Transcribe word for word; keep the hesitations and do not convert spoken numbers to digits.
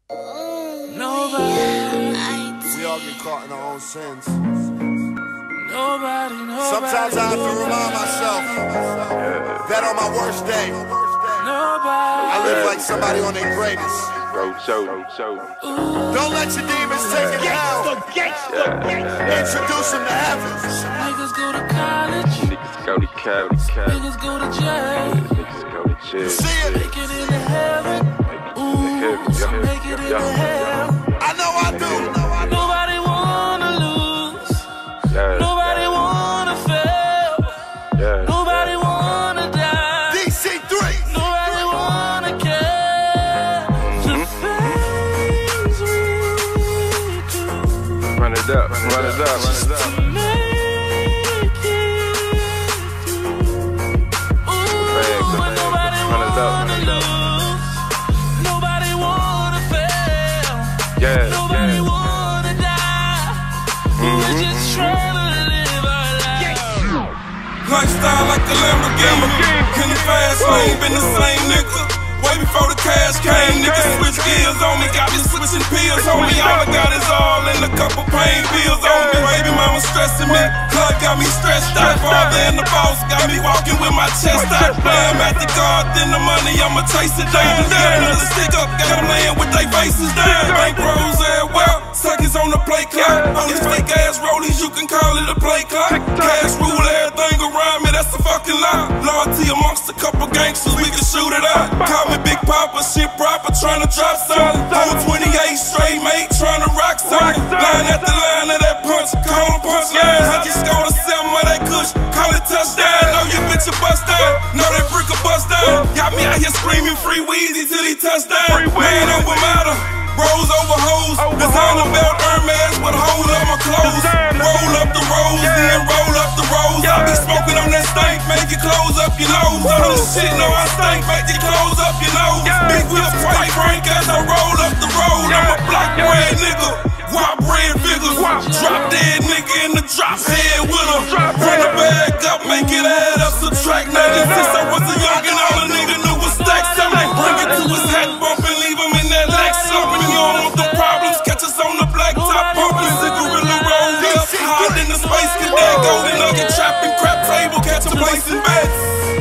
Nobody. We all get caught in our own sins. Nobody, nobody. Sometimes I have to remind myself that on my worst day, Nobody. I live like somebody on their greatest. Don't let your demons take it down. Introduce them to heaven. Some niggas go to college. Niggas go to college. Niggas go to jail. Niggas go to jail. See it? Make it into heaven. Ooh, some make it into hell. I know I do. Nobody wanna lose. Yeah. Nobody wanna fail. Yeah. Nobody wanna die. D C three. Nobody wanna care. The things we do Run it up, run it up, run it up. to make it through. Ooh, but nobody Run it up, wanna run it up. lose. Nobody wanna fail. Yeah, Nobody yeah. wanna die. We're just trying to live our life. Lifestyle like a Lamborghini. In the fast lane, been the same nigga. Way before the cash came, niggas switch gears on me. Got me switching pills, homie. All I got is all in a couple pain pills on me. Baby mama stressing me. Club got me stressed out. Father and the boss got me walking with my chest out. I'm at the guard, then the money, I'ma chase it down. Got another stick up, got them laying with they faces down. Bank rolls at well, suckers on the play clock. On these fake ass rollies, you can call it a play clock. Cash rule everything around me, that's a fucking lie. Loyalty amongst a couple gangsters, we can shoot it out. Call me Big Papa, shit proper, tryna drop something. Whole twenty-eight straight, mate, tryna rock something. Line at the line of that punch, call him punch line. I just go to seven of that kush, call it touchdown. Know your bitch a bust down, know that brick a bust down. Got me out here screaming free Weezy till he touched down. Man over matter, rolls over hoes. Designer belt, Hermes with a hole up my clothes. Roll up the rolls, then roll up the rolls. I be smoking on that stank, make it close up your nose. All this shit, know I stank, make it close up your nose. Big wheels, white Frank as I roll up the road. I'm a block bread nigga, wild bread figures. Drop dead nigga in the drop head with her. Run the bag up, make it add up, subtract nothing. Since I was a youngin', all a nigga knew was stacks up. Bring it to his hat bump and leave him in that Lex up. And you don't want the problems, catch us on the black top pumping. Cigarilla roll up, hard in the space cadet, golden nugget trapping, crap table, catch a place in beds.